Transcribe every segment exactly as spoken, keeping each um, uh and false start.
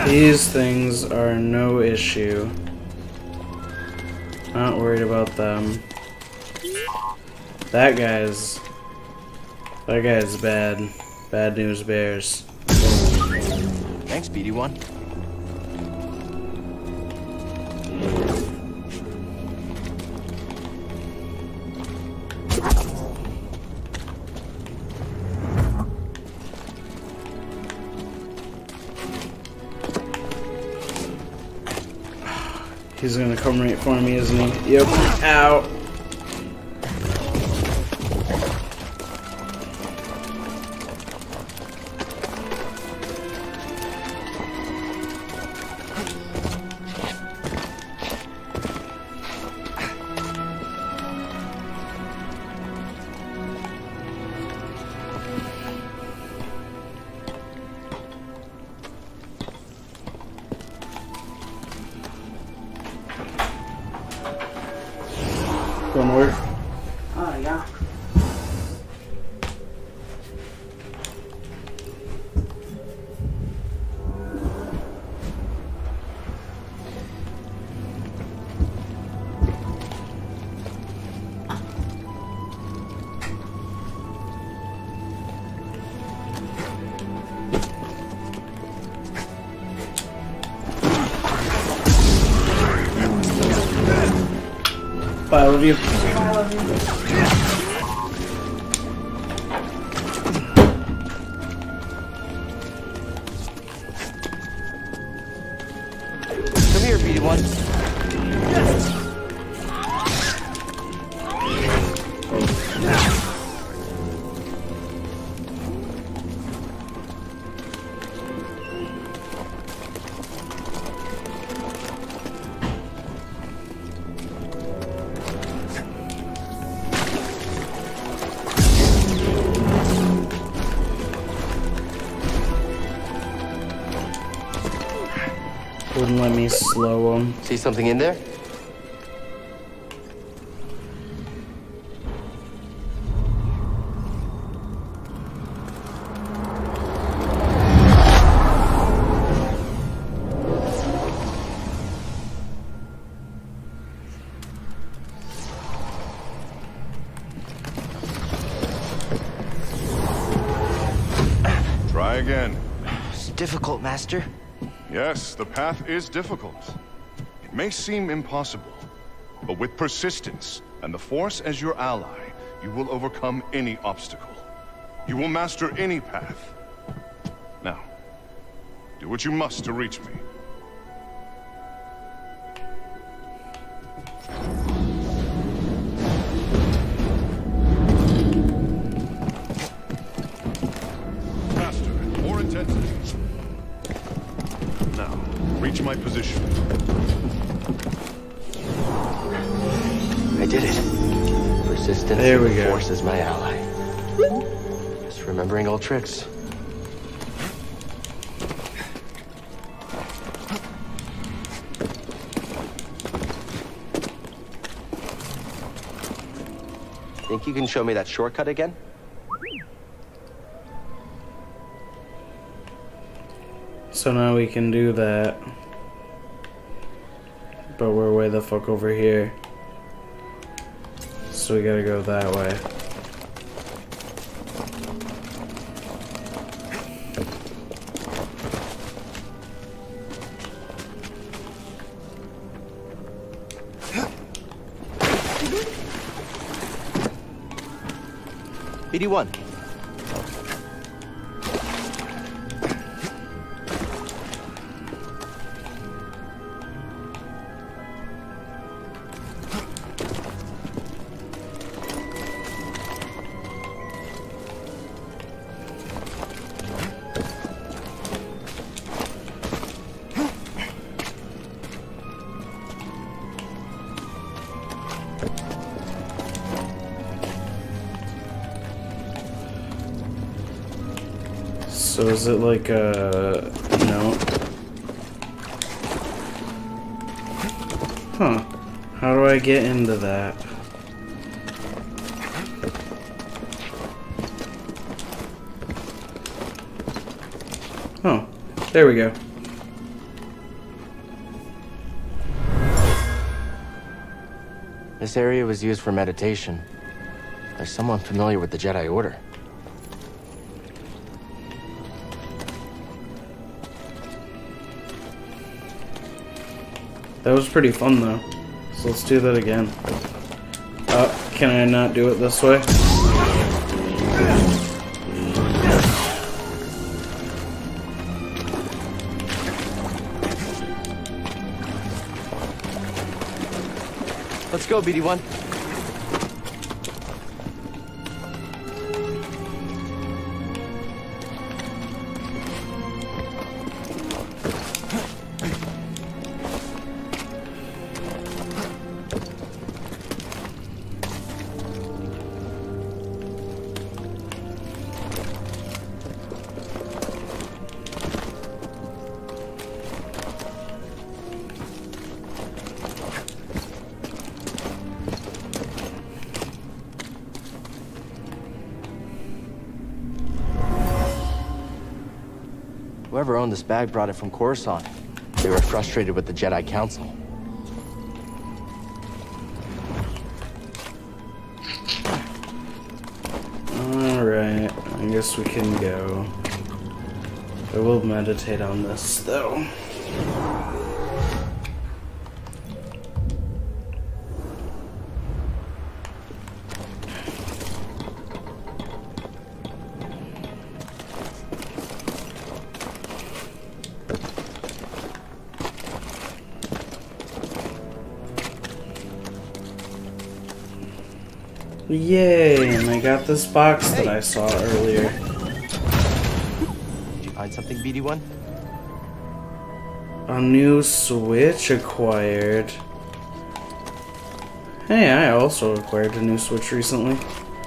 These things are no issue. Not worried about them. That guy's... That guy's bad. Bad news bears. Thanks, B D one. He's gonna come right for me, isn't he? Yep. Ow. Going to work? Oh, yeah. Bye, I love you. I love you. Come here, B D one. Wouldn't let me slow him. See something in there? Try again. It's difficult, Master. Yes, the path is difficult. It may seem impossible, but with persistence and the Force as your ally, you will overcome any obstacle. You will master any path. Now, do what you must to reach me. Faster, more intensity. Now, reach my position. I did it. Persistence There we and the go. Force is my ally. Just remembering old tricks. Think you can show me that shortcut again? So now we can do that. But we're way the fuck over here. So we gotta go that way. B D one. So is it like a note? Huh. How do I get into that? Oh, there we go. This area was used for meditation. There's someone familiar with the Jedi Order. That was pretty fun though. So let's do that again. Uh, can I not do it this way? Let's go, B D one. Whoever owned this bag brought it from Coruscant. They were frustrated with the Jedi Council. Alright, I guess we can go. I will meditate on this though. Yay, and I got this box that I saw earlier. Did you find something, B D one? A new Switch acquired. Hey, I also acquired a new Switch recently.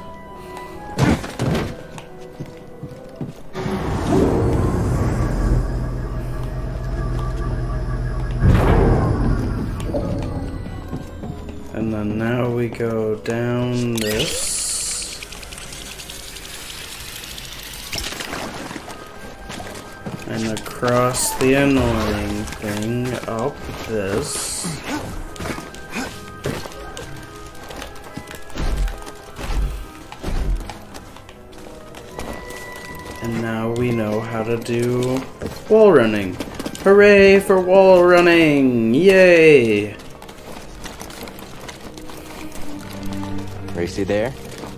And then now we go down this. And across the annoying thing, up this. And now we know how to do wall running. Hooray for wall running! Yay! Racy there?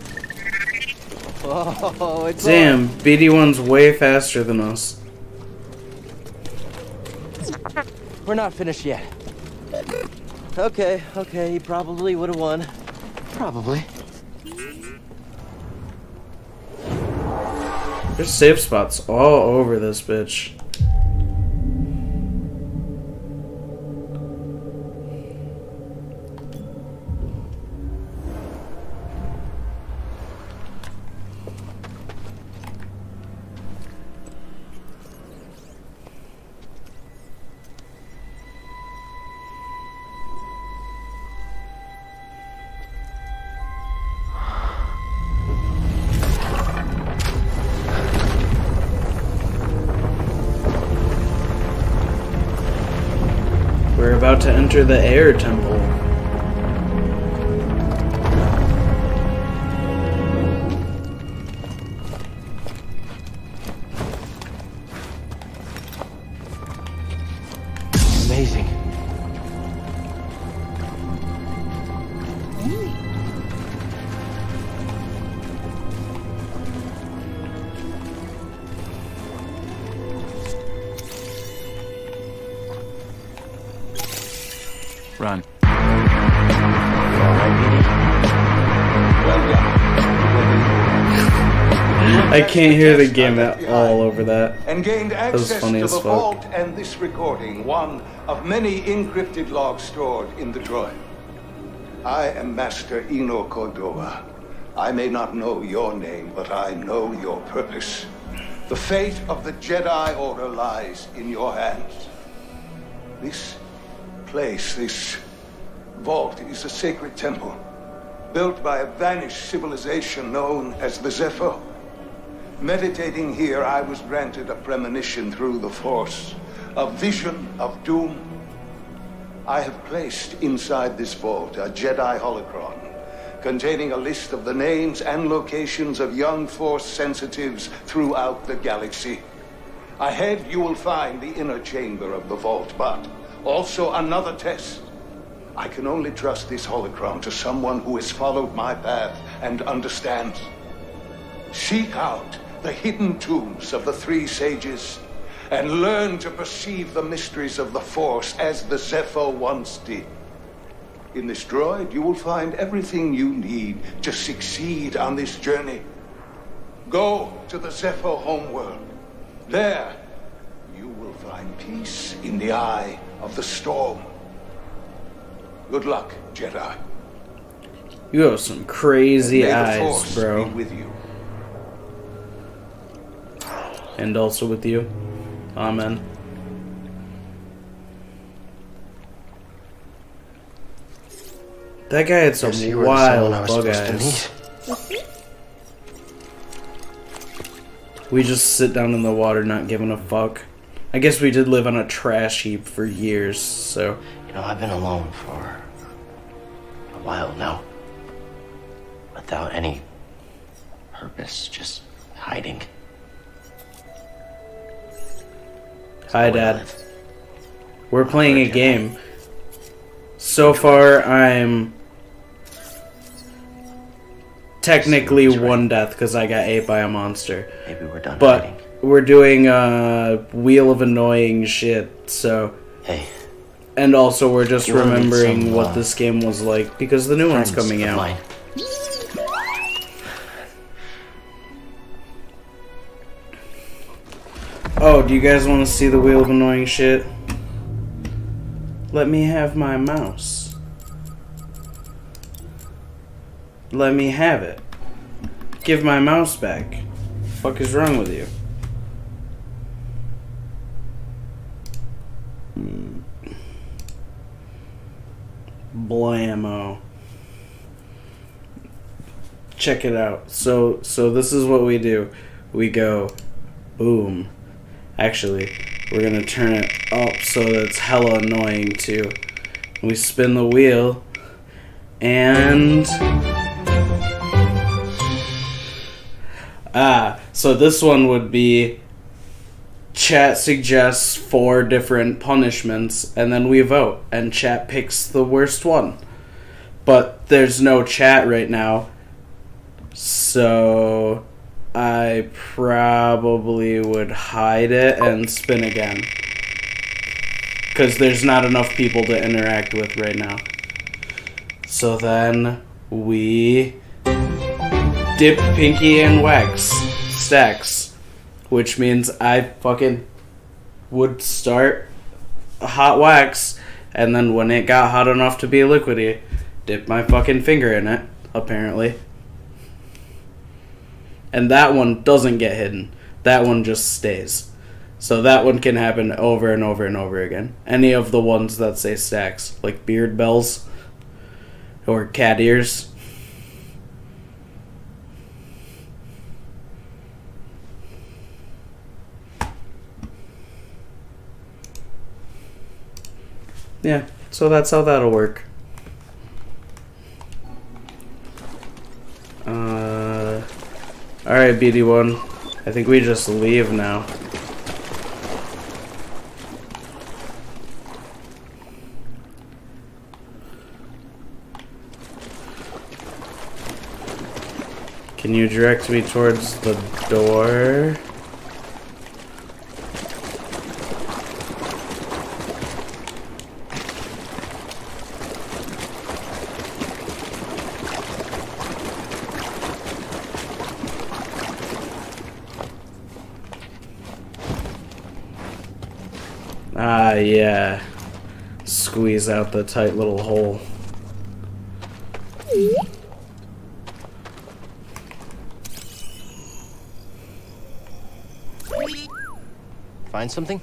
Oh, it's Damn, B D one's way faster than us. We're not finished yet. Okay, okay, he probably would have won. Probably. There's safe spots all over this bitch. We're about to enter the air temple. Amazing. Run. I can't hear the game at all over that. And gained That was access funny to as the fuck. vault and this recording, one of many encrypted logs stored in the droid. I am Master Eno Cordova. I may not know your name, but I know your purpose. The fate of the Jedi Order lies in your hands. This place, this vault, is a sacred temple, built by a vanished civilization known as the Zephyr. Meditating here, I was granted a premonition through the Force, a vision of doom. I have placed inside this vault a Jedi holocron containing a list of the names and locations of young Force sensitives throughout the galaxy. Ahead, you will find the inner chamber of the vault, but also another test. I can only trust this holocron to someone who has followed my path and understands. Seek out the hidden tombs of the three sages and learn to perceive the mysteries of the Force as the Zepho once did. In this droid, you will find everything you need to succeed on this journey. Go to the Zepho homeworld. There, you will find peace in the eye of the storm. Good luck, Jedi. You have some crazy May the eyes, Force bro. be with you. And also with you. Amen. That guy had some Guess you were the someone I wild was bug supposed to eyes. We just sit down in the water not giving a fuck. I guess we did live on a trash heap for years, so... You know, I've been alone for a while now. Without any purpose, just hiding. Hi, Dad. We're playing a game. So far, I'm... technically one death because I got ate by a monster. Maybe we're done But hiding. we're doing uh, Wheel of Annoying shit, so... Hey. And also we're just You wanna meet remembering some, what uh, this game was like because the new one's friends coming of out. mine. Oh, do you guys want to see the Wheel of Annoying shit? Let me have my mouse. Let me have it. Give my mouse back. Fuck is wrong with you? Hmm. Blammo. Check it out. So, so this is what we do. We go, boom. Actually, we're gonna turn it up so that it's hella annoying too. We spin the wheel, and ah, so this one would be chat suggests four different punishments, and then we vote, and chat picks the worst one. But there's no chat right now, so I probably would hide it and spin again. Because there's not enough people to interact with right now. So then we dip Pinky in wax stacks. Which means I fucking would start a hot wax, and then when it got hot enough to be liquidy, dip my fucking finger in it, apparently. And that one doesn't get hidden. That one just stays. So that one can happen over and over and over again. Any of the ones that say stacks, like beard bells or cat ears. Yeah, so that's how that'll work. Uh... Alright, B D one. I think we just leave now. Can you direct me towards the door? Ah, yeah. Squeeze out the tight little hole. Find something?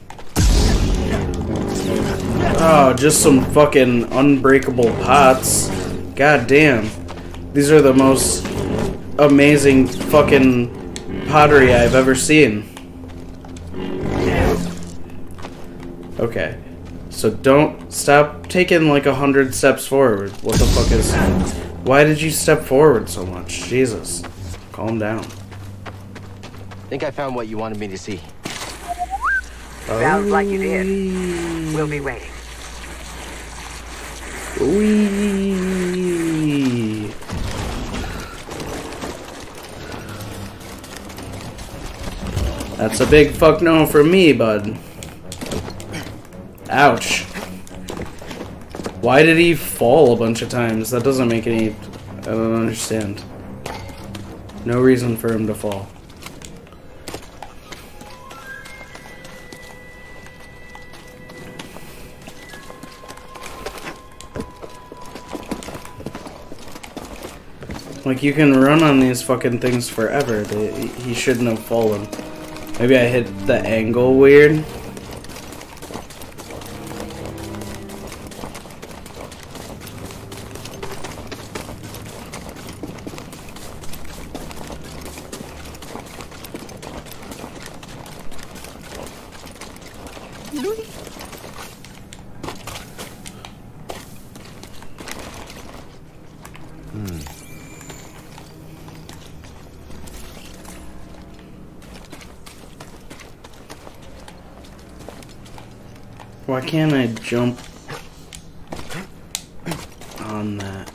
Oh, just some fucking unbreakable pots. God damn. These are the most amazing fucking pottery I've ever seen. Okay. So don't stop taking like a hundred steps forward. What the fuck is... Why did you step forward so much? Jesus. Calm down. Think I found what you wanted me to see. Sounds like you did. We'll be waiting. Wee. That's a big fuck no from me, bud. Ouch. Why did he fall a bunch of times? That doesn't make any... I don't understand. No reason for him to fall. Like, you can run on these fucking things forever. They, he shouldn't have fallen. Maybe I hit the angle weird. Why can't I jump on that?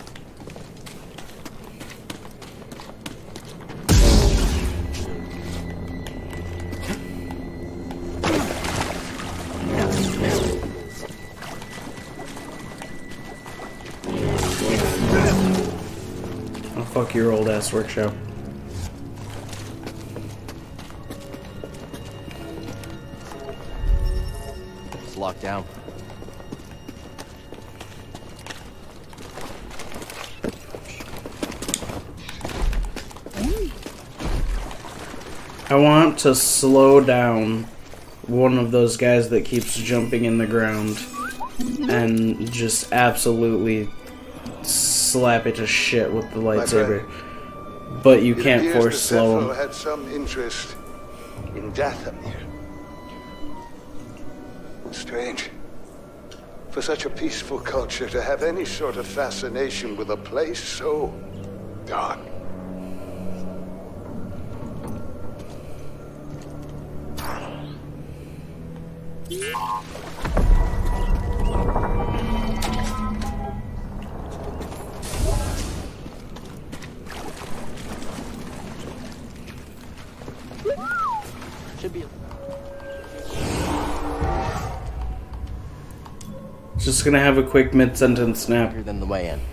Oh, fuck your old ass workshop. Locked down. I want to slow down one of those guys that keeps jumping in the ground and just absolutely slap it to shit with the lightsaber. But you can't force slow him. Had some interest in Dathomir. Strange. For such a peaceful culture to have any sort of fascination with a place so dark. Should be Just gonna have a quick mid-sentence snap. longer than the way in.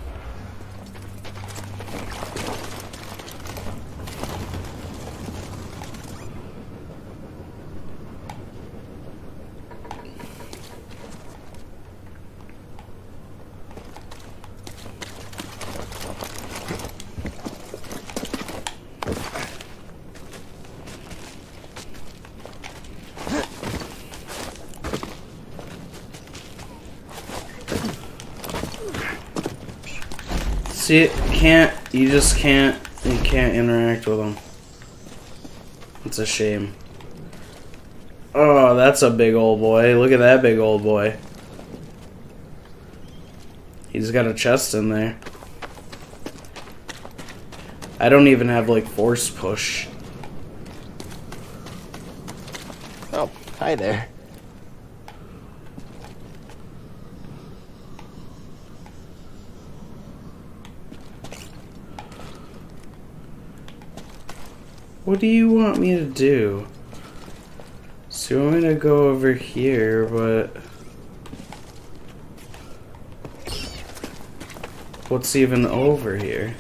See, can't, you just can't, you can't interact with them. It's a shame. Oh, that's a big old boy. Look at that big old boy. He's got a chest in there. I don't even have, like, force push. Oh, hi there. What do you want me to do? So you want me to go over here, but... What's even over here?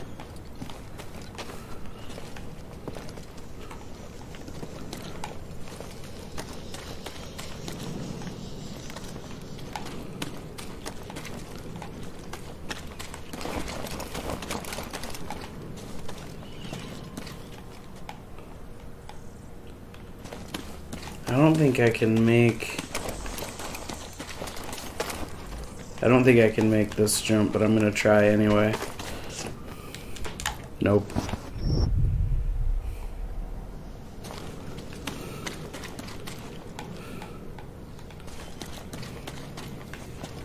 I don't think I can make... I don't think I can make this jump, but I'm gonna try anyway. Nope.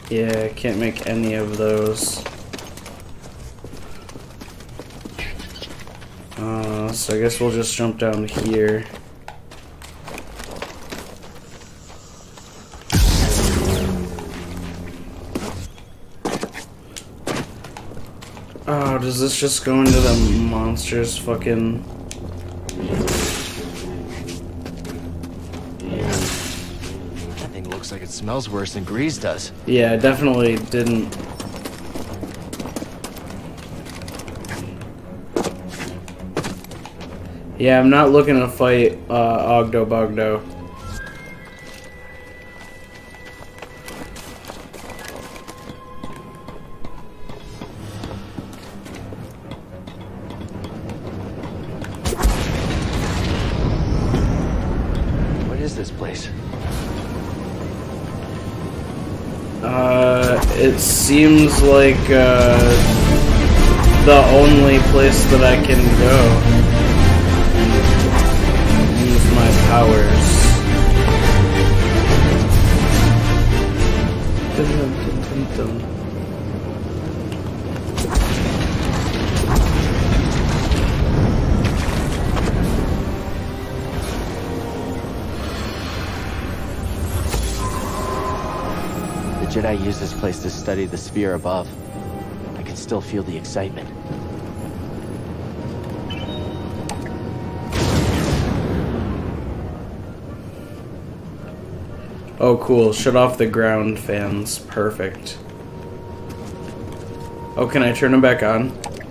Yeah, can't make any of those. Uh, so I guess we'll just jump down here. Oh, does this just go into the monster's fucking... That thing looks like it smells worse than grease does. Yeah, it definitely didn't. Yeah, I'm not looking to fight uh, Ogdo Bogdo. What is this place? Uh, it seems like uh, the only place that I can go. Use my powers. Dun, dun, dun, dun, dun. The Jedi used this place to study the sphere above. I can still feel the excitement. Oh, cool. Shut off the ground fans. Perfect. Oh, can I turn them back on?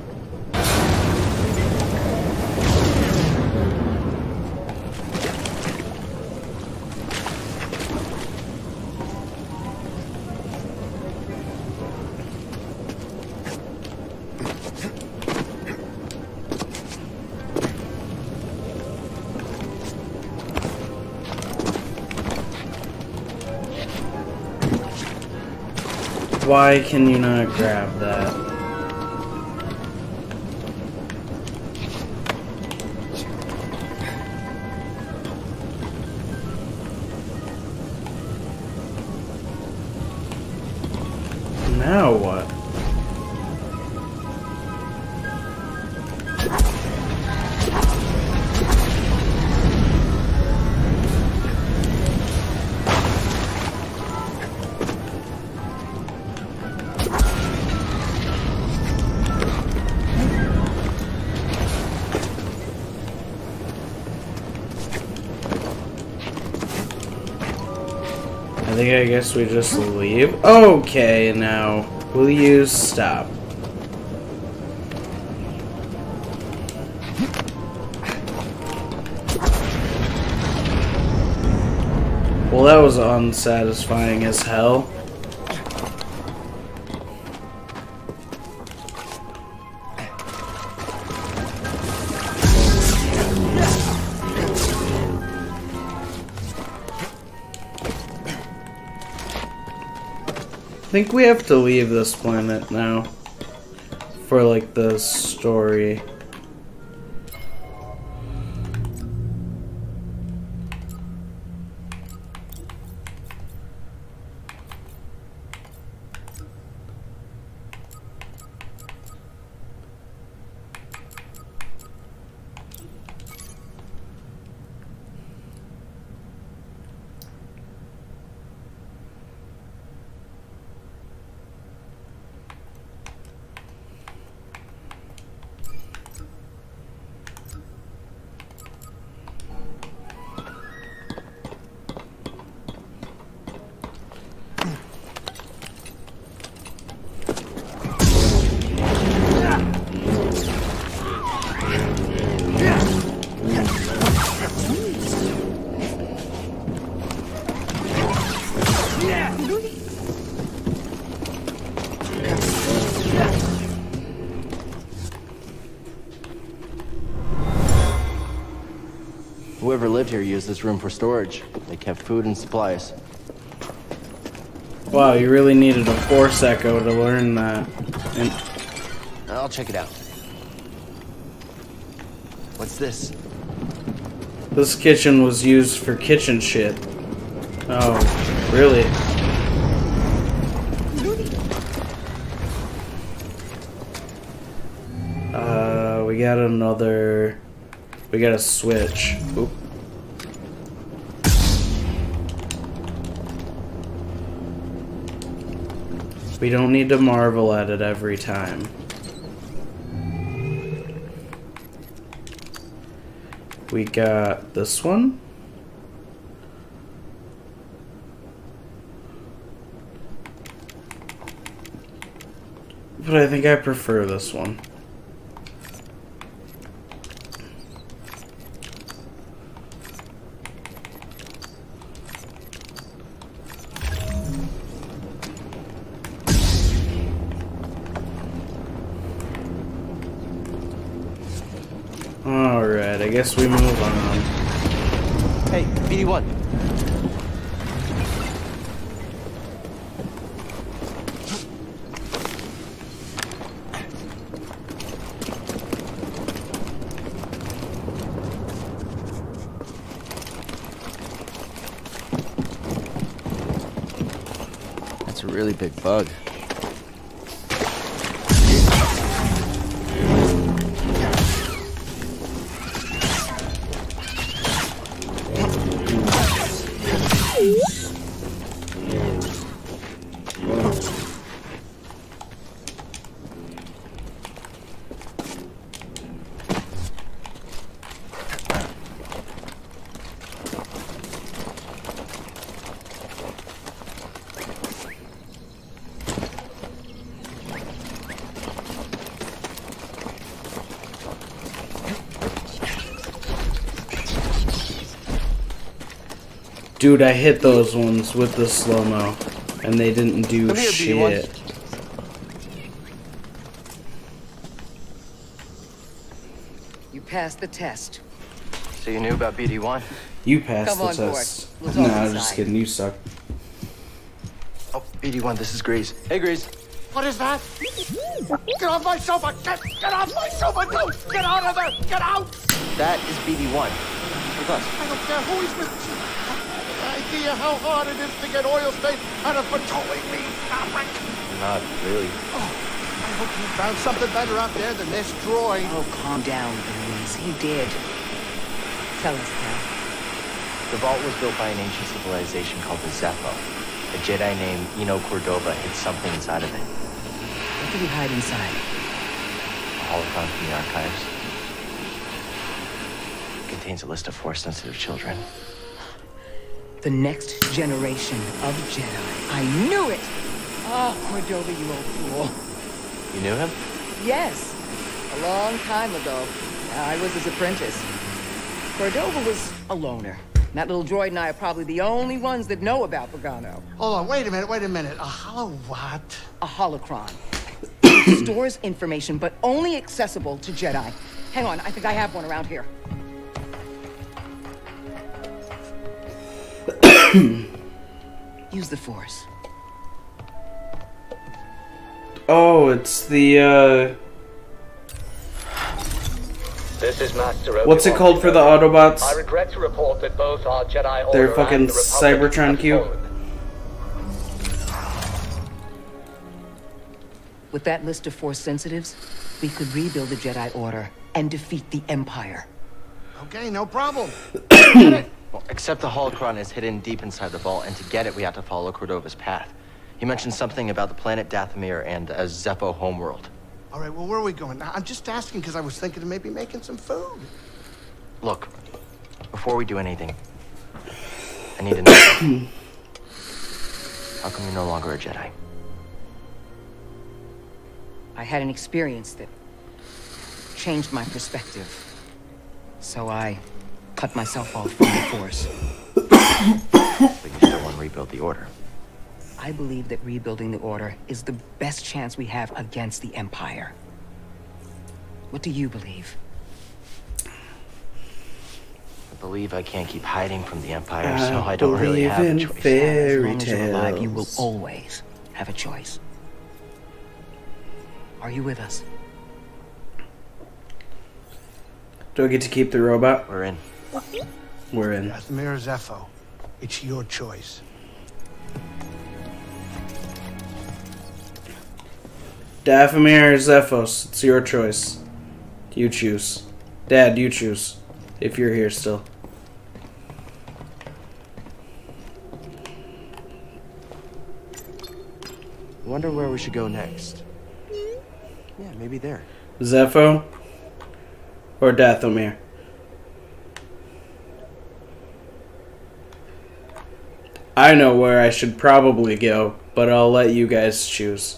Why can you not grab that? Now what? I think I guess we just leave. Okay, now, will you stop? Well, that was unsatisfying as hell. I think we have to leave this planet now for like the story. Whoever lived here used this room for storage. They kept food and supplies. Wow, you really needed a Force Echo to learn that. And I'll check it out. What's this? this kitchen was used for kitchen shit. Oh, really? got another... We got a switch. Oop. We don't need to marvel at it every time. We got this one. But I think I prefer this one. Alright, I guess we move on. Hey, B D one. That's a really big bug. Dude, I hit those ones with the slow-mo, and they didn't do Come here, shit. B D one. You passed the test. So you knew about B D one? You passed Come the on board. test. We'll Nah, talk I'm just inside. kidding. You suck. Oh, B D one, this is Grease. Hey, Grease. What is that? Get off my sofa! Get, get off my sofa! Don't get out of there! Get out! That is B D one. With us. I don't care who he's with. Any idea how hard it is to get oil stains out of petroleum fabric? Not really. Oh, I hope you found something better out there than this droid. Oh, calm down, Louise. He did. Tell us, Cal. The vault was built by an ancient civilization called the Zepho. A Jedi named Eno Cordova hid something inside of it. What did he hide inside? A holocron from the archives. It contains a list of Force-sensitive children. The next generation of Jedi. I knew it! Oh, Cordova, you old fool. You knew him? Yes, a long time ago. I was his apprentice. Cordova was a loner. That little droid and I are probably the only ones that know about Pagano. Hold on, wait a minute, wait a minute. A hollow what? A holocron. It stores information, but only accessible to Jedi. Hang on, I think I have one around here. Use the Force. Oh, it's the, uh... This is Master what's it Obi-Wan called for the Kenobi. Autobots? I regret to report that both our Jedi Their Order fucking and the Republic Cybertron have cube. fallen. With that list of Force sensitives, we could rebuild the Jedi Order and defeat the Empire. Okay, no problem. Get it? Well, except the holocron is hidden deep inside the vault, and to get it, we have to follow Cordova's path. He mentioned something about the planet Dathomir and a Zepho homeworld. All right, well, where are we going? I'm just asking because I was thinking of maybe making some food. Look, before we do anything, I need to know. How come you're no longer a Jedi? I had an experience that changed my perspective. So I cut myself off from the Force. But you still want to rebuild the Order. I believe that rebuilding the Order is the best chance we have against the Empire. What do you believe? I believe I can't keep hiding from the Empire, I so I don't really believe have a in choice. fairy As long as you're alive, you will tales. always have a choice. Are you with us? Do I get to keep the robot? We're in. We're in. Dathomir Zepho, it's your choice. Dathomir or Zephos, it's your choice. You choose. Dad, you choose. If you're here still. Wonder where we should go next. Yeah, maybe there. Zepho? Or Dathomir? I know where I should probably go, but I'll let you guys choose.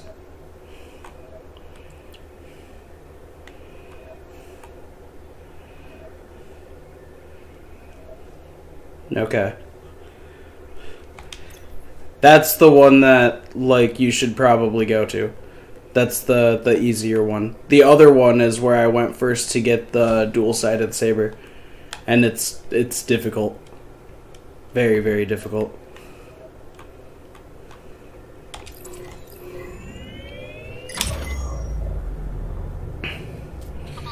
Okay. That's the one that, like, you should probably go to. That's the, the easier one. The other one is where I went first to get the dual-sided saber. And it's it's difficult. Very, very difficult.